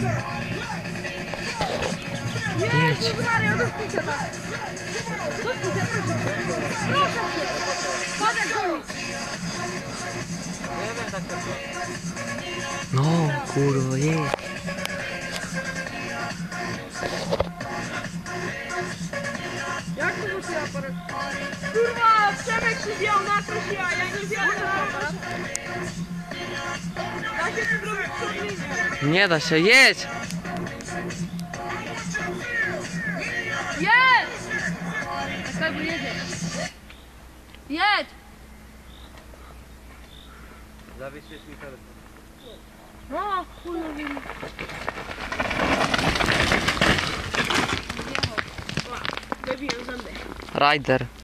Jezus Maria, odpuszczę tak. Odpuszczę, proszę cię. Padek go. No, kurwa, jest. Jak to rzuciła aparat? Kurwa, Przemek się wziął na coś ja nie wziąłem na aparat. Da się tu zrobić przodlinię. Nie da się, jedź! Jedź! Tak by jedzie. Jedź! Zawiesisz mi telefon. No, chuj wiem. Wybiję zęby. Rider.